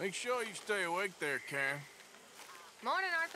Make sure you stay awake there, Karen. Morning, Arthur.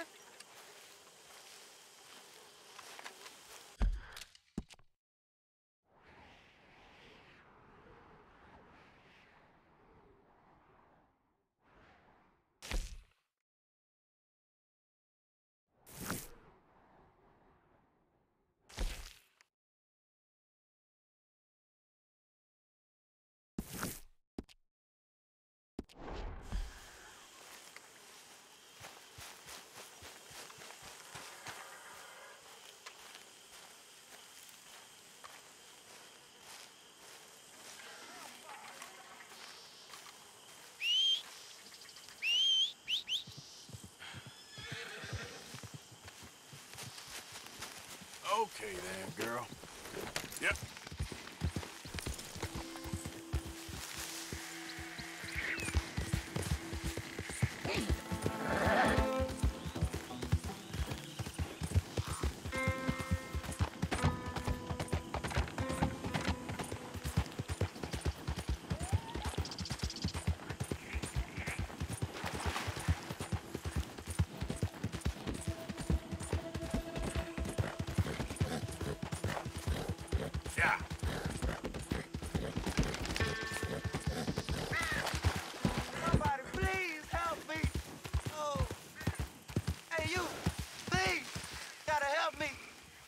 Okay then, girl. Yep. Yeah. Somebody please help me. Oh. Hey, you. Please. Gotta help me.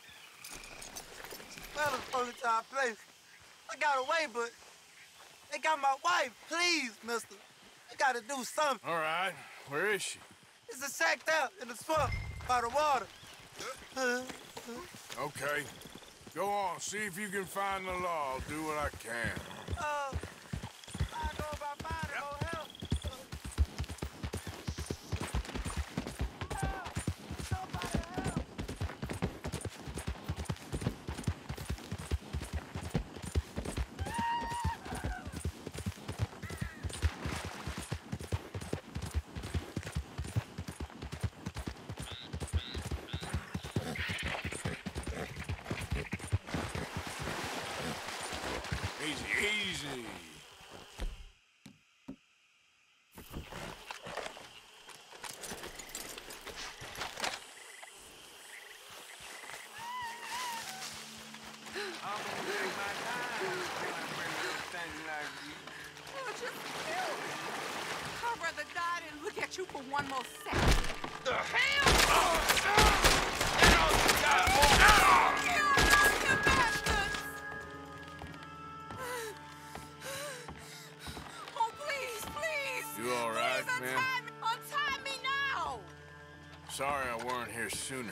Well, it's only to our place. I got away, but they got my wife. Please, mister. You gotta do something. All right. Where is she? It's a sacked out in the swamp by the water. Okay. Go on, see if you can find the law. I'll do what I can. I go about mine and go help. Somebody help. Easy, easy. I'm gonna take my time when I bring everything like you. Oh, just kill me. I'd rather die than look at you for one more second. The hell? You know you got more. You American bastards! Oh, please, please! You all right, please, ma'am? Untie me now! Sorry I weren't here sooner.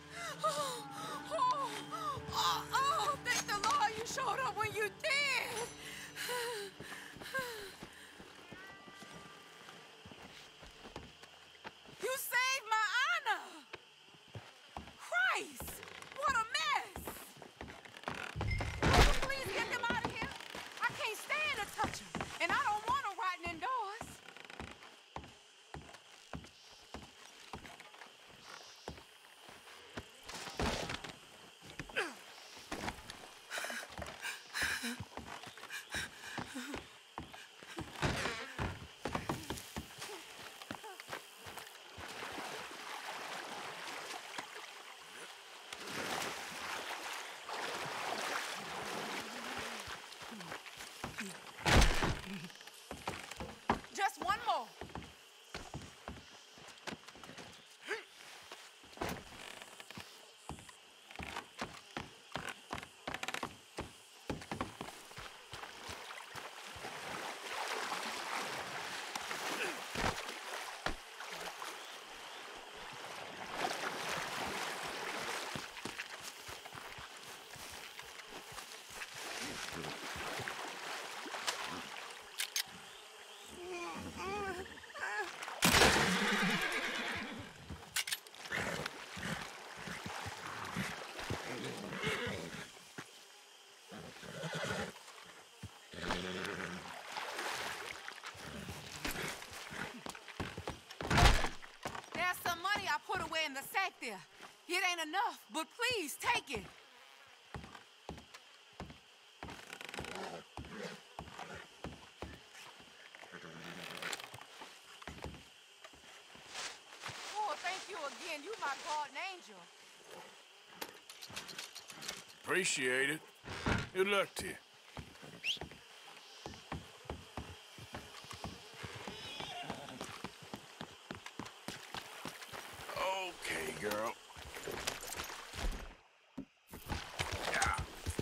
Thank the Lord you showed up when you did! You saved my honor! Christ! What a mess! Will you please get them out of here? I can't stand to touch them, and I don't want them rotting indoors. Just one more. There's some money I put away in the sack there. It ain't enough, but please take it. saying you my guardian angel. Appreciate it. Good luck to you. Okay, girl. Yeah.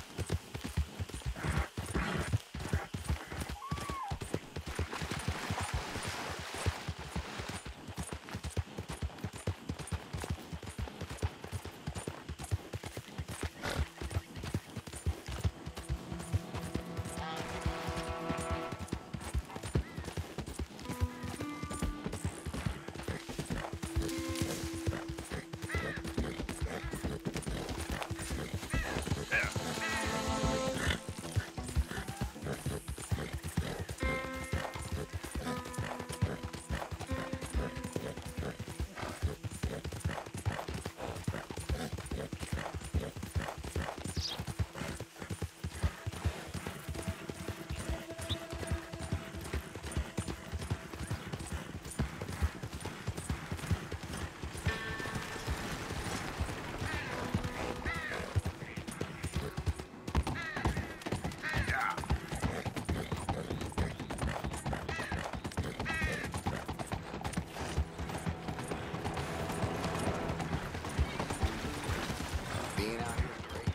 Being out here is great.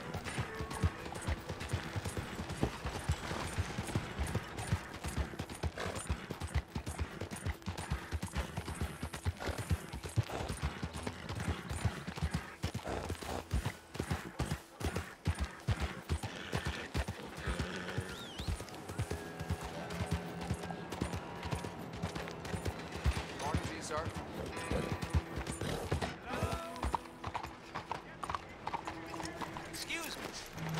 Morning to you, sir. Excuse me.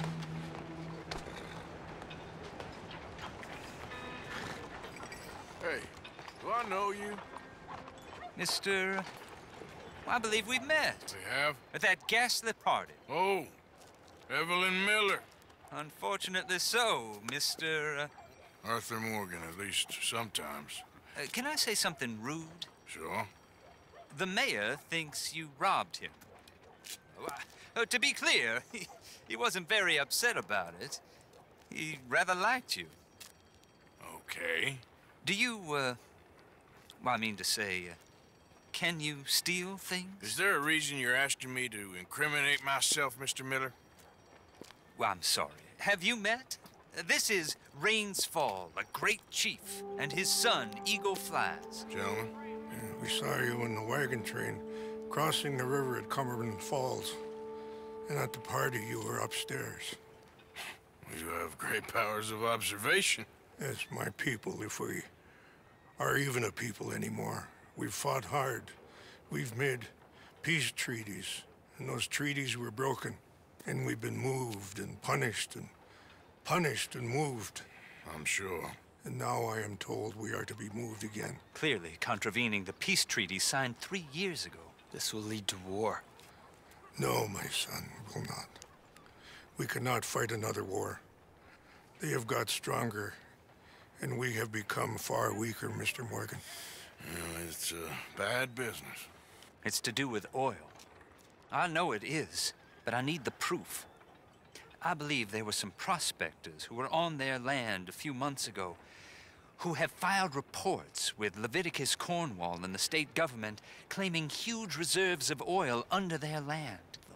Hey, do I know you? Mr. I believe we've met We have? at that ghastly party. Oh, Evelyn Miller. Unfortunately so, Mr. Arthur Morgan, at least sometimes. Can I say something rude? Sure. The mayor thinks you robbed him. To be clear, he wasn't very upset about it. He rather liked you. Okay. Do you, well, I mean to say, can you steal things? Is there a reason you're asking me to incriminate myself, Mr. Miller? Well, I'm sorry. Have you met? This is Rains Fall, a great chief, and his son, Eagle Flies. Gentlemen? Yeah, we saw you in the wagon train crossing the river at Cumberland Falls. And at the party, you were upstairs. You have great powers of observation. Yes, my people, if we are even a people anymore. We've fought hard. We've made peace treaties, and those treaties were broken. And we've been moved and punished and moved. I'm sure. And now I am told we are to be moved again. Clearly contravening the peace treaty signed 3 years ago. This will lead to war. No, my son, will not. We cannot fight another war. They have got stronger, and we have become far weaker, Mr. Morgan. Well, it's bad business. It's to do with oil. I know it is, but I need the proof. I believe there were some prospectors who were on their land a few months ago who have filed reports with Leviticus Cornwall and the state government claiming huge reserves of oil under their land.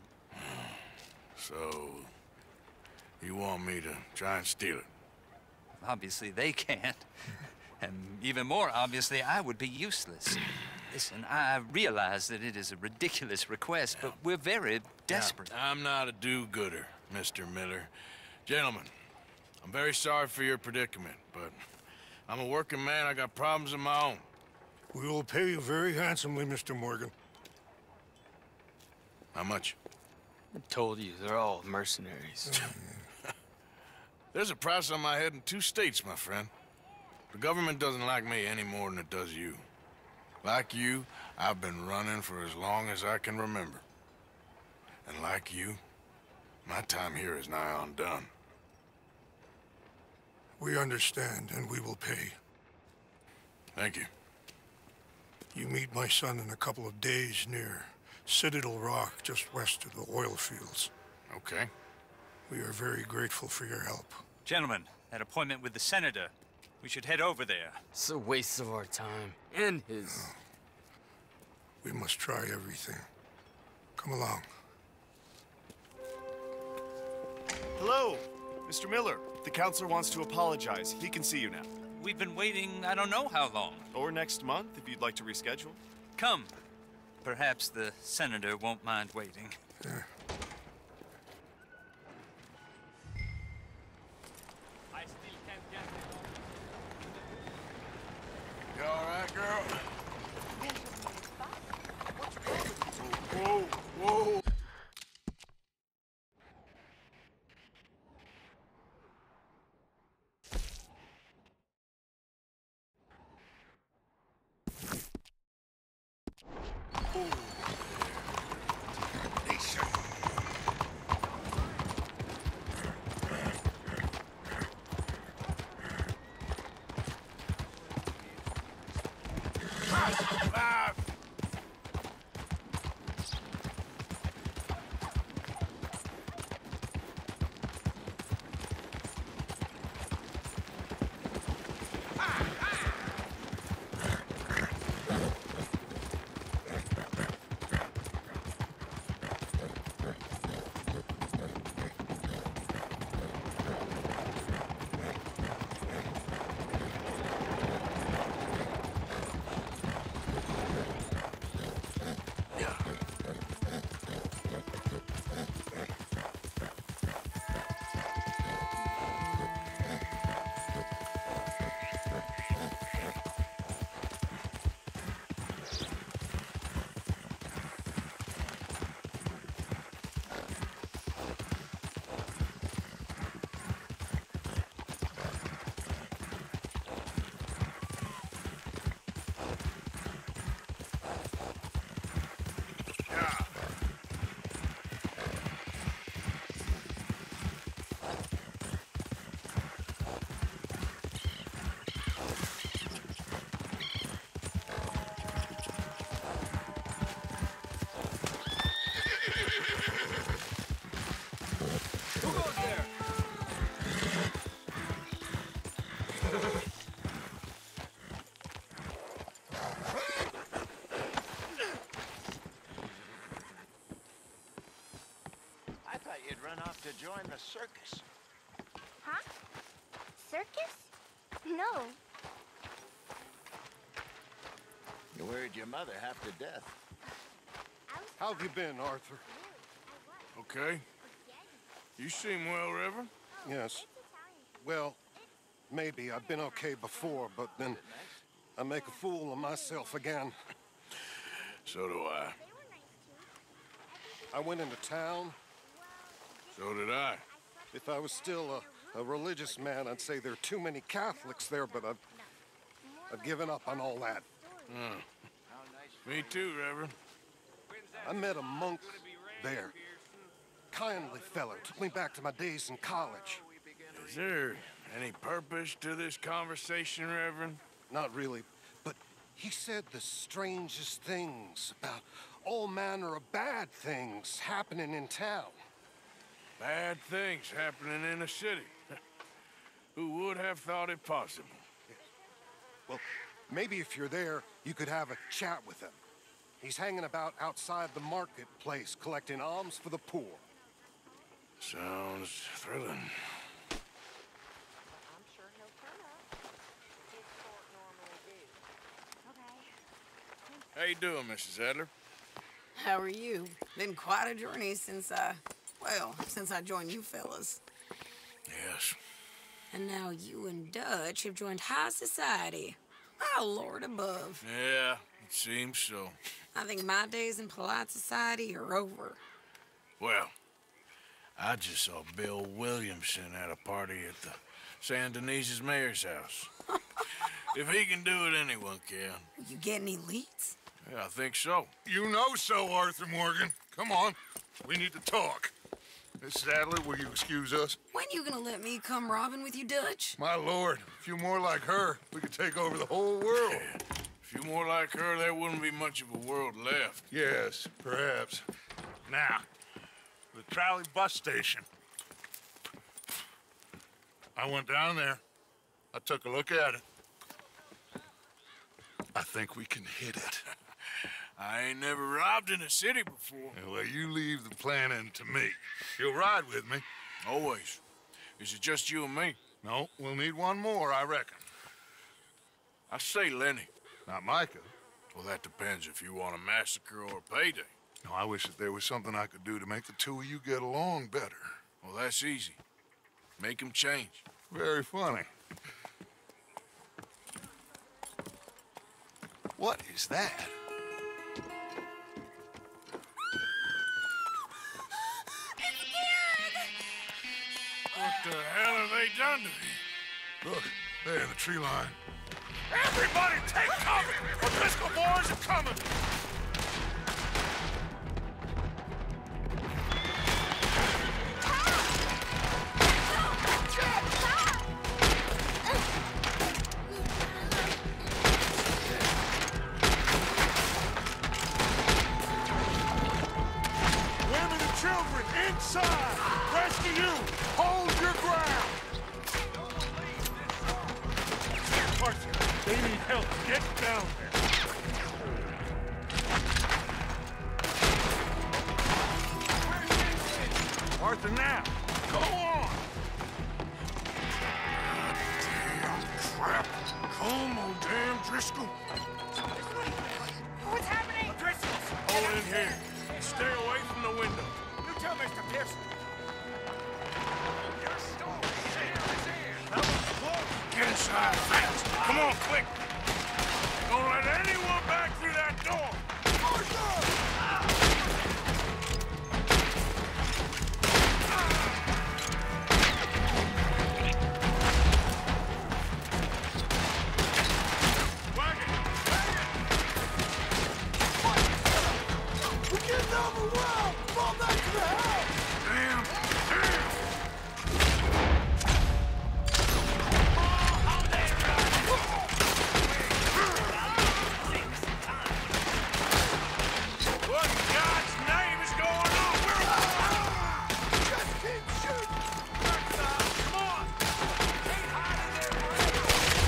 So, you want me to try and steal it? Obviously, they can't. And even more obviously, I would be useless. Listen, I realize that it is a ridiculous request, but we're very desperate. Now, I'm not a do-gooder, Mr. Miller. Gentlemen, I'm very sorry for your predicament, but I'm a working man. I got problems of my own. We will pay you very handsomely, Mr. Morgan. How much? I told you, they're all mercenaries. There's a price on my head in 2 states, my friend. The government doesn't like me any more than it does you. Like you, I've been running for as long as I can remember. And like you, my time here is nigh undone. We understand, and we will pay. Thank you. You meet my son in a couple of days near Citadel Rock, just west of the oil fields. Okay. We are very grateful for your help. Gentlemen, that appointment with the senator. We should head over there. It's a waste of our time. And his. We must try everything. Come along. Hello, Mr. Miller. The counselor wants to apologize. He can see you now. We've been waiting I don't know how long. Or next month, if you'd like to reschedule. Come. Perhaps the senator won't mind waiting. Yeah. You all right, girl? Whoa, whoa. You'd run off to join the circus. Huh? Circus? No. You worried your mother half to death. How have you been, Arthur? Okay. You seem well, Reverend. Yes. Well, maybe. I've been okay before, but then I make a fool of myself again. So do I. I went into town. So did I. If I was still a religious man, I'd say there are too many Catholics there, but I've given up on all that. Me too, Reverend. I met a monk there. Kindly fellow. Took me back to my days in college. Is there any purpose to this conversation, Reverend? Not really, but he said the strangest things about all manner of bad things happening in town. Bad things happening in a city. Who would have thought it possible? Yes. Well, maybe if you're there, you could have a chat with him. He's hanging about outside the marketplace, collecting alms for the poor. Sounds thrilling. I'm sure he'll turn up. His sort normally do. How you doing, Mrs. Adler? How are you? Been quite a journey since I joined you fellas. Yes. And now you and Dutch have joined high society. Oh, Lord above. Yeah, it seems so. I think my days in polite society are over. Well, I just saw Bill Williamson at a party at the San Denise's mayor's house. If he can do it, anyone can. You get any leads? Yeah, I think so. You know so, Arthur Morgan. Come on, we need to talk. Mrs. Adler, will you excuse us? When you gonna let me come robbing with you, Dutch? My lord, a few more like her, we could take over the whole world. If few more like her, there wouldn't be much of a world left. Yes, perhaps. Now, the trolley bus station. I went down there. I took a look at it. I think we can hit it. I ain't never robbed in a city before. Yeah, well, you leave the planning to me. You'll ride with me. Always. Is it just you and me? No, we'll need one more, I reckon. I say Lenny. Not Micah. Well, that depends if you want a massacre or a payday. No, I wish that there was something I could do to make the two of you get along better. Well, that's easy. Make him change. Very funny. What is that? What the hell have they done to me? Look, there in the tree line. Everybody take cover! O'Driscoll boys are coming! Women and children, inside! Rest of you, hold your ground! Arthur, they need help. Get down there. Arthur, now. Go on. Damn crap. Come on, damn Driscoll. What's happening? All in here. Stay away from the window. You tell Mr. Pearson. Your story is here. Get inside fast. Come on, quick. Don't let anyone back through that door. We're getting overwhelmed! Fall back to the house! Damn. What in God's name is going on? Just keep shooting! Come on. Ain't hiding there,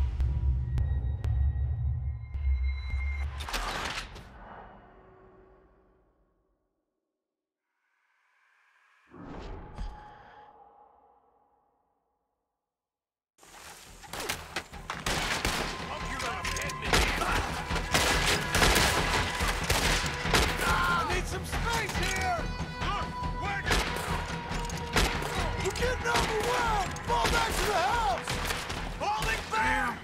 I need some space here! We're getting overwhelmed! Fall back to the house! Falling back!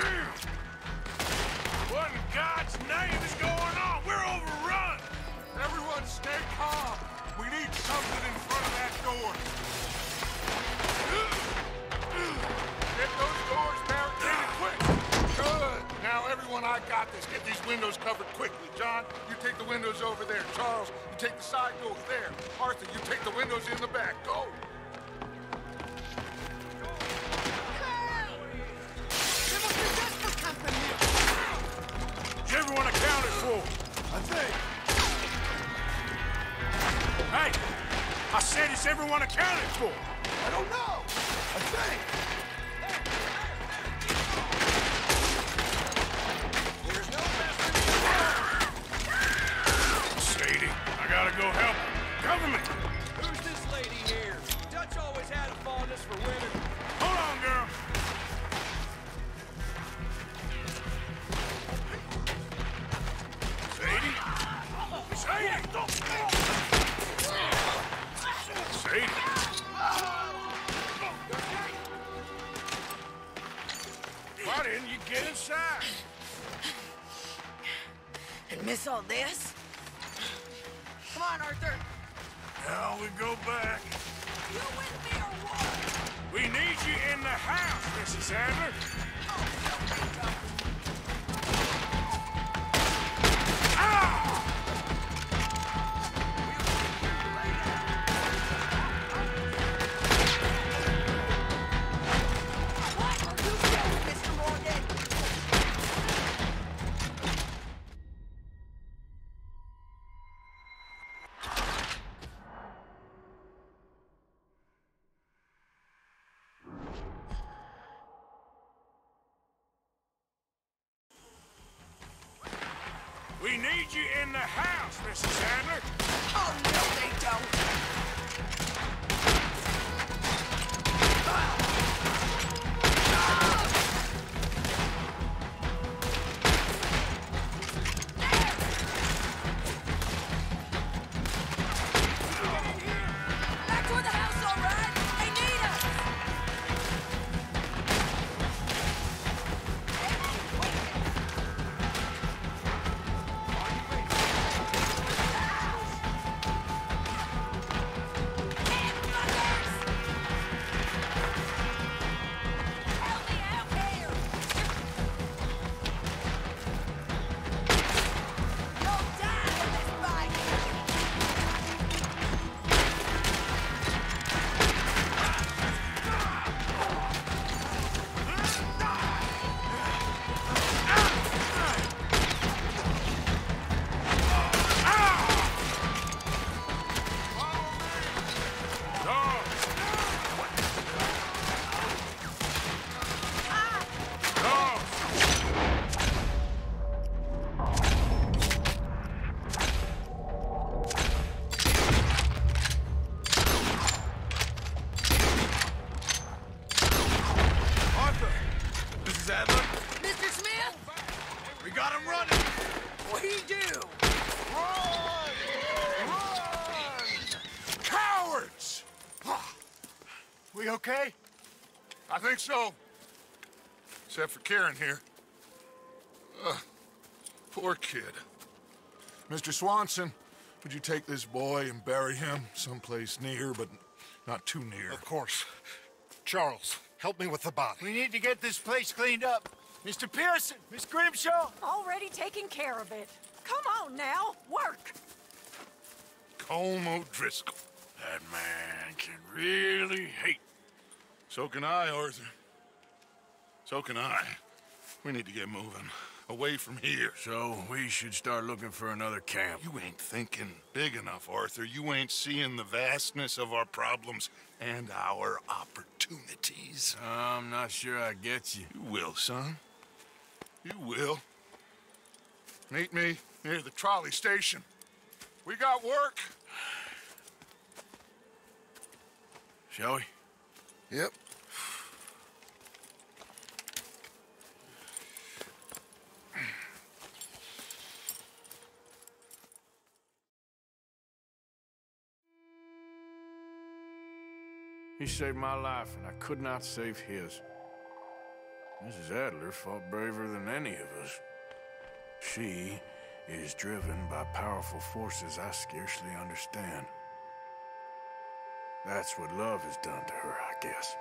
What in God's name is going on? We're overrun! Everyone stay calm. We need something in front of that door. Get those doors barricaded quick. Good. Now, everyone, I got this. Get these windows covered quickly. John, you take the windows over there. Charles, you take the side doors there. Arthur, you take the windows in the back. Go. Is everyone accounted for? I think. Hey! I said, is everyone accounted for? I don't know. I think. Sadie, I gotta go help her. Government! Who's this lady here? Dutch always had a fondness for women. Hold on, girl. Sadie? Sadie! Sadie! Why didn't you get inside? And miss all this? Come on, Arthur. Now we go back. You with me or what? We need you in the house, Mrs. Adler. Ah! What are you doing, Mr. Morgan? We need you in the house, Mrs. Handler. Oh, no, they don't. Back toward the house, all right? They need us. We okay? I think so. Except for Karen here. Poor kid. Mr. Swanson, would you take this boy and bury him someplace near, but not too near? Of course. Charles, help me with the body. We need to get this place cleaned up. Mr. Pearson, Miss Grimshaw. Already taking care of it. Come on now, work. Colm O'Driscoll. That man can really hate. So can I, Arthur. So can I. We need to get moving. Away from here. So we should start looking for another camp. You ain't thinking big enough, Arthur. You ain't seeing the vastness of our problems and our opportunities. I'm not sure I get you. You will, son. You will. Meet me near the trolley station. We got work. Shall we? Yep. He saved my life, and I could not save his. Mrs. Adler fought braver than any of us. She is driven by powerful forces I scarcely understand. That's what love has done to her, I guess.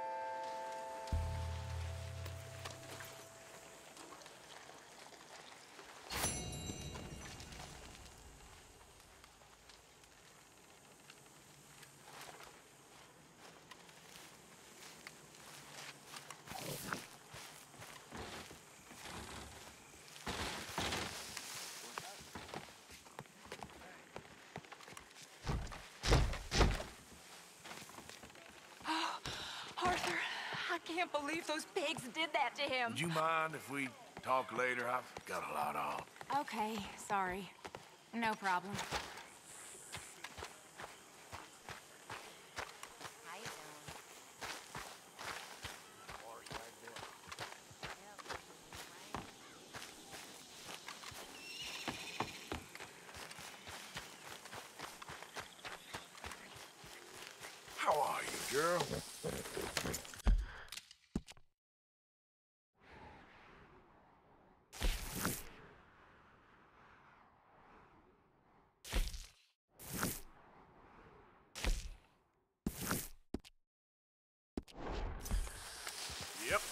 Arthur, I can't believe those pigs did that to him. Would you mind if we talk later? I've got a lot on. Okay, sorry. No problem. How are you, girl? Yep.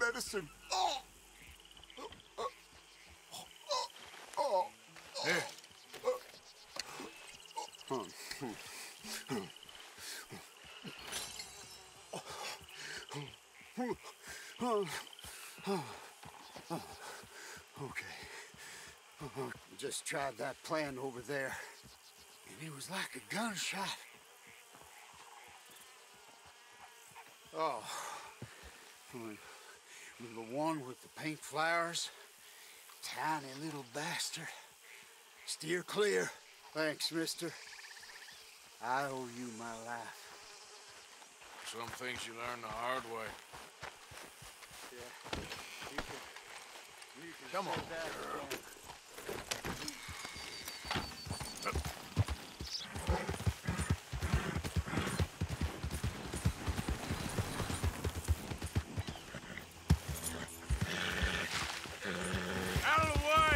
medicine. Oh. Here. Okay. Just tried that plan over there, and it was like a gunshot. Oh, the one with the pink flowers, tiny little bastard. Steer clear. Thanks, mister. I owe you my life. Some things you learn the hard way. Yeah. You can Come on. say that again. Out of the way!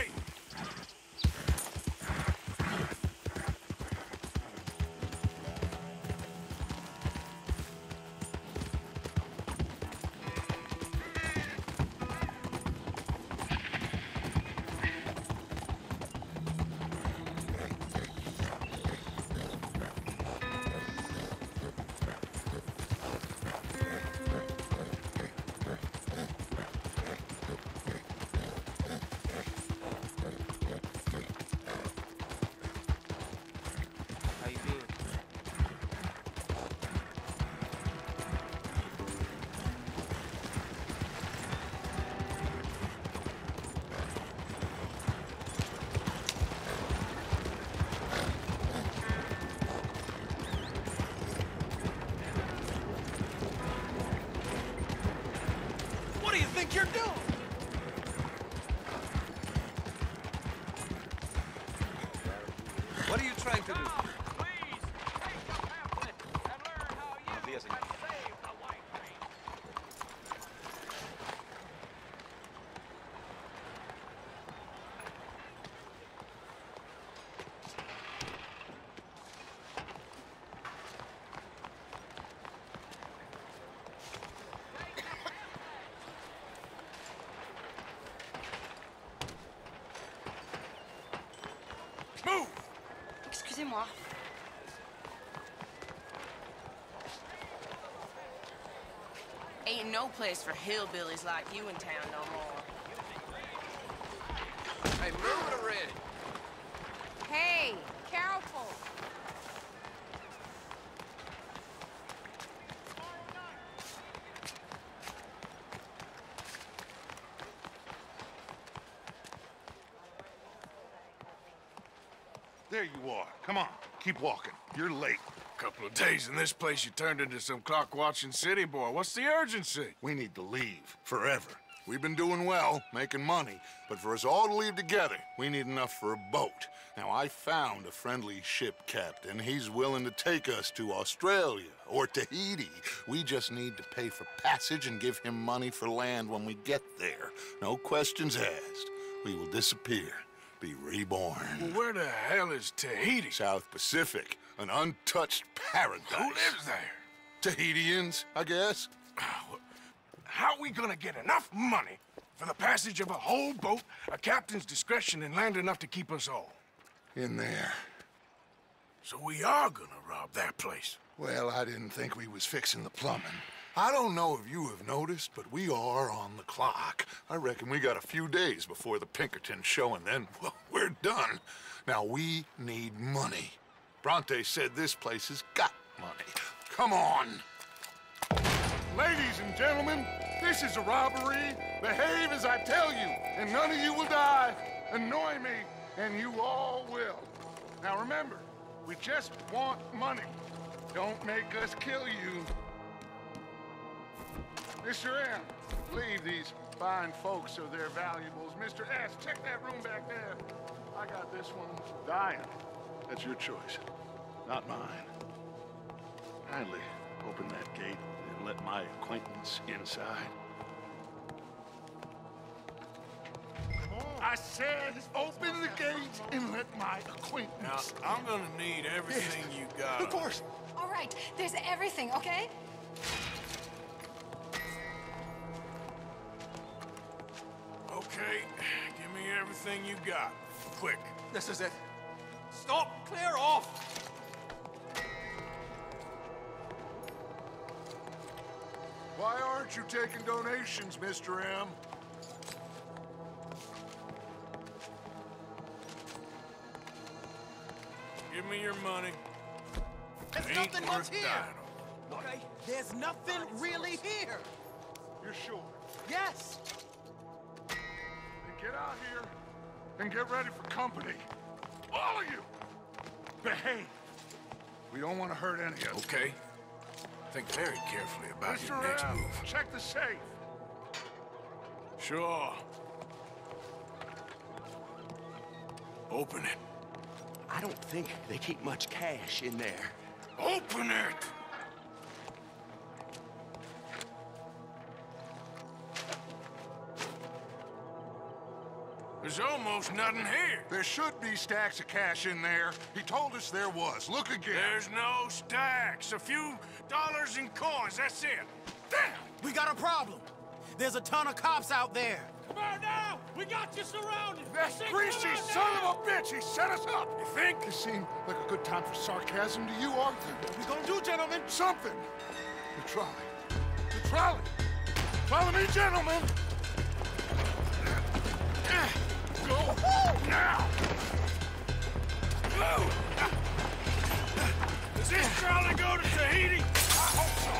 How you doing? What do you think you're doing? What are you trying to do? Move! Excusez-moi. Ain't no place for hillbillies like you in town no more. Hey, move it already. Hey, careful. There you are. Come on, keep walking. You're late. Couple of days in this place, you turned into some clock-watching city boy. What's the urgency? We need to leave, forever. We've been doing well, making money, but for us all to leave together, we need enough for a boat. Now, I found a friendly ship captain. He's willing to take us to Australia or Tahiti. We just need to pay for passage and give him money for land when we get there. No questions asked. We will disappear, be reborn. Well, where the hell is Tahiti? South Pacific, an untouched paradise. Who lives there? Tahitians, I guess. How are we gonna get enough money for the passage of a whole boat, a captain's discretion, and land enough to keep us all? In there. So we are gonna rob that place? Well, I didn't think we was fixing the plumbing. I don't know if you have noticed, but we are on the clock. I reckon we got a few days before the Pinkerton show, and then, well, we're done. Now, we need money. Bronte said this place has got money. Come on. Ladies and gentlemen, this is a robbery. Behave as I tell you, and none of you will die. Annoy me, and you all will. Now remember, we just want money. Don't make us kill you. Mr. M, leave these fine folks of their valuables. Mr. S, check that room back there. I got this one. Dying. That's your choice, not mine. Kindly open that gate and let my acquaintance inside. I said, open the gate and let my acquaintance. Now, I'm gonna need everything you got. Of course. All right, there's everything, okay? everything you got. Quick. This is it. Stop! Clear off! Why aren't you taking donations, Mr. M? Give me your money. There's Ain't nothing much worth here. dying over. Okay? There's nothing really here. You're sure? Yes. Then get out here and get ready for company. All of you! Behave. We don't want to hurt any of you. Okay. Think very carefully about your Mr. next M, move. check the safe. Sure. Open it. I don't think they keep much cash in there. Open it! There's almost nothing here. There should be stacks of cash in there. He told us there was. Look again. There's no stacks. A few dollars in coins, that's it. Damn! We got a problem. There's a ton of cops out there. Come on now! We got you surrounded! That greasy son of a bitch! He set us up! You think? It seemed like a good time for sarcasm to you, Arthur. What we gonna do, gentlemen? Something! The trolley. The trolley! Follow me, gentlemen! Go now! Whoa! Does this trolley go to Tahiti? I hope so.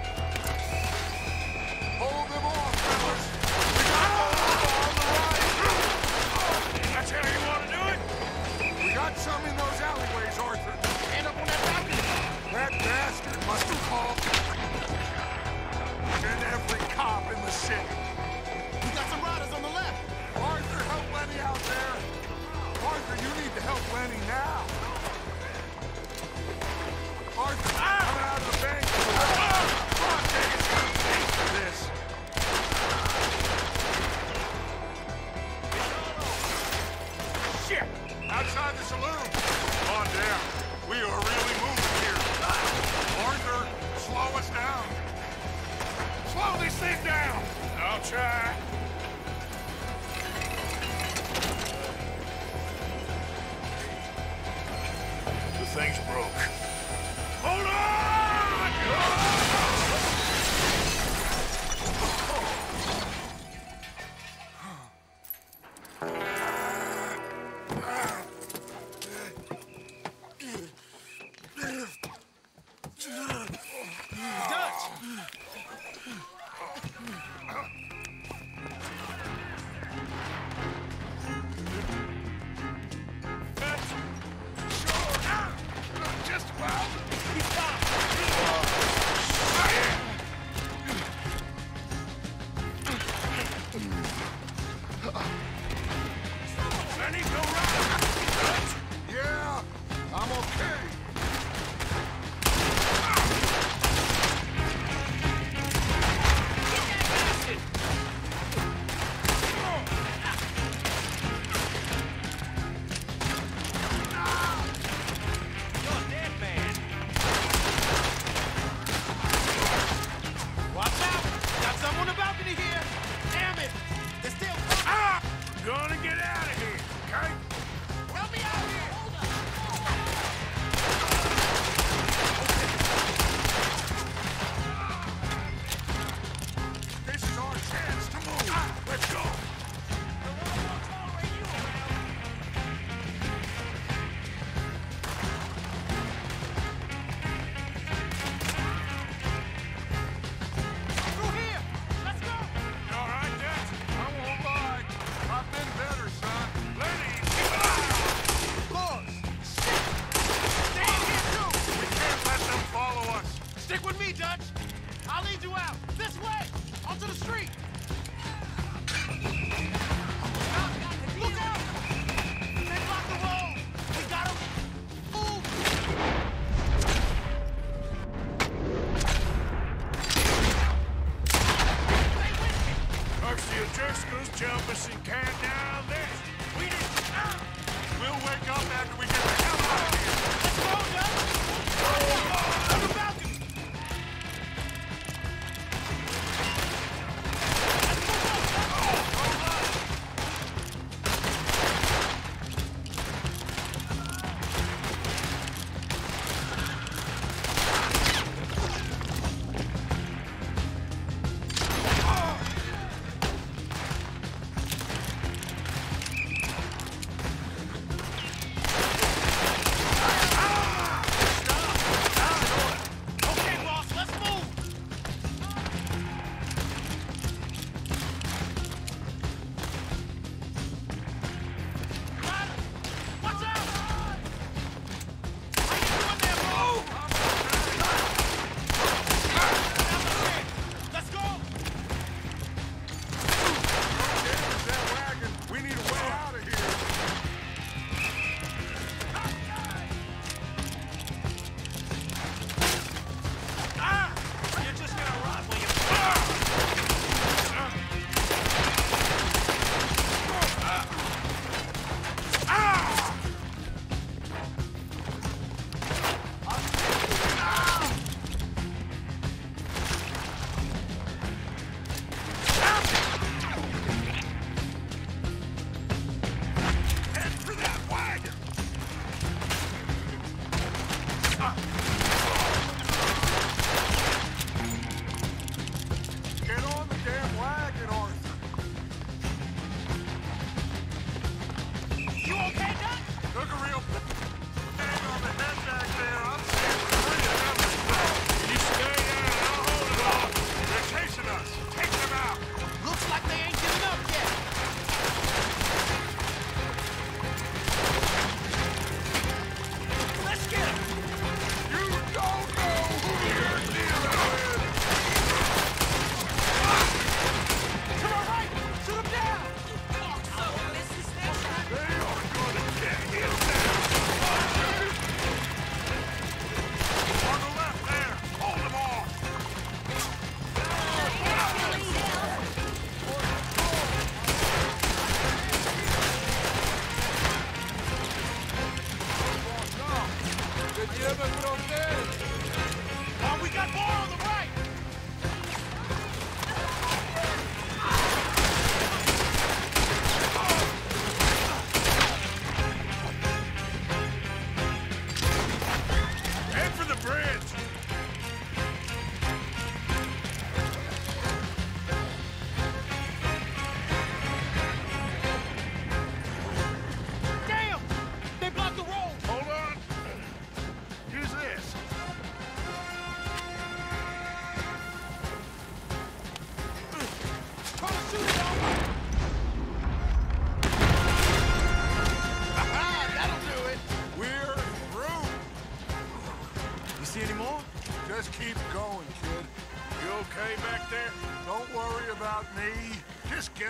Hold them off, fellas. We got the That's how you want to do it? We got some in those alleyways, Arthur. End up on that balcony. That bastard must have called in every cop in the city. We got some riders on the left. Arthur, help Lenny out there. Arthur, you need to help Lenny now. Arthur, coming out of the bank. Come on, take it. Taste of this. Shit! Outside the saloon. Come on down. We are really moving here. Arthur, slow us down. Slow this thing down. I'll try. The thing's broke. Hold on! Yeah, I'm okay. Watch out! Got someone on the balcony here. Damn it! They're still coming. Gonna get out of here, okay? Help me out here! This is our chance to move. Let's go. Through here! Let's go! You all right, Dutch? I won't lie. I've been better, son. Lenny, keep an eye on him. Boys! Stay in here, too! We can't let them follow us. Stick with me, Dutch! I'll lead you out! This way! Onto the street! Look out! They blocked the road! We got them! Move! Mercy O'Driscoll's jump us and can down this. We didn't... We'll wake up after we get the hell out of here. Let's go, Dutch! On the balcony!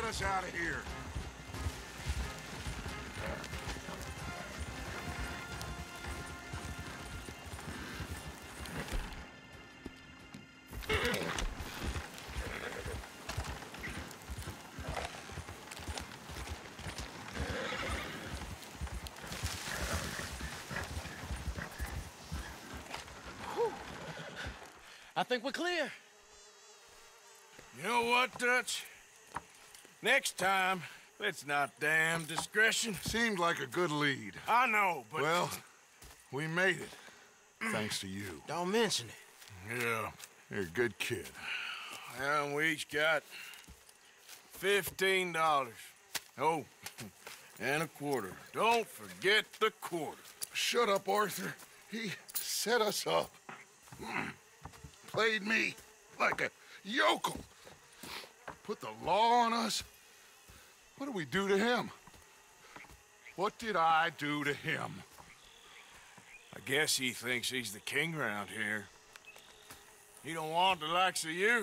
us out of here. I think we're clear. You know what, Dutch? Next time, let's not damn discretion. Seemed like a good lead. I know, but... Well, we made it. Thanks to you. Don't mention it. Yeah. You're a good kid. And we each got $15. Oh, and a quarter. Don't forget the quarter. Shut up, Arthur. He set us up. Played me like a yokel. Put the law on us. What did we do to him? What did I do to him? I guess he thinks he's the king around here. He don't want the likes of you.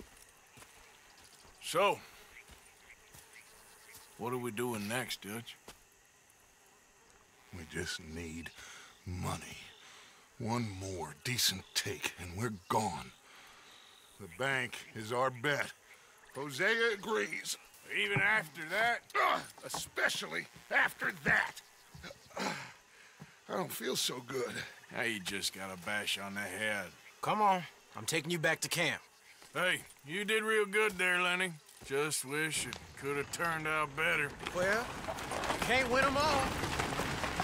So, what are we doing next, Dutch? We just need money. One more decent take, and we're gone. The bank is our bet. Hosea agrees. Even after that? Especially after that. I don't feel so good. Now you just got a bash on the head. Come on. I'm taking you back to camp. Hey, you did real good there, Lenny. Just wish it could have turned out better. Well, you can't win them all.